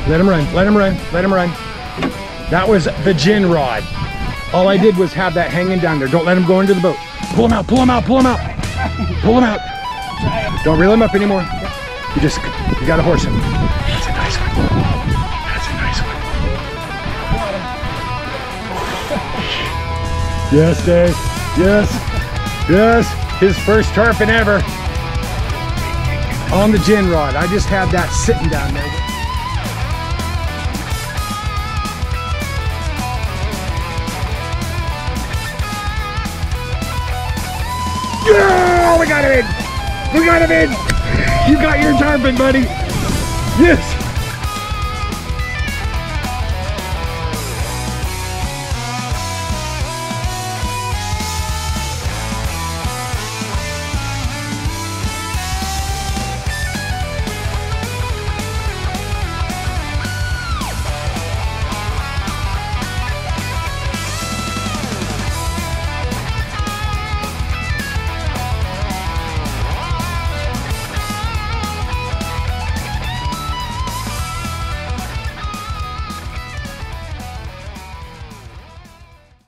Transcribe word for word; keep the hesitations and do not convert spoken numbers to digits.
Let him run, let him run, let him run. That was the gin rod. All I did was have that hanging down there. Don't let him go into the boat. Pull him out, pull him out, pull him out. Pull him out. Don't reel him up anymore. You just, you gotta horse him. That's a nice one. That's a nice one. Yes, Dave. Yes. Yes. His first tarpon ever. On the gin rod. I just had that sitting down there. Yeah, we got him in! We got him in! You got your tarpon, buddy! Yes!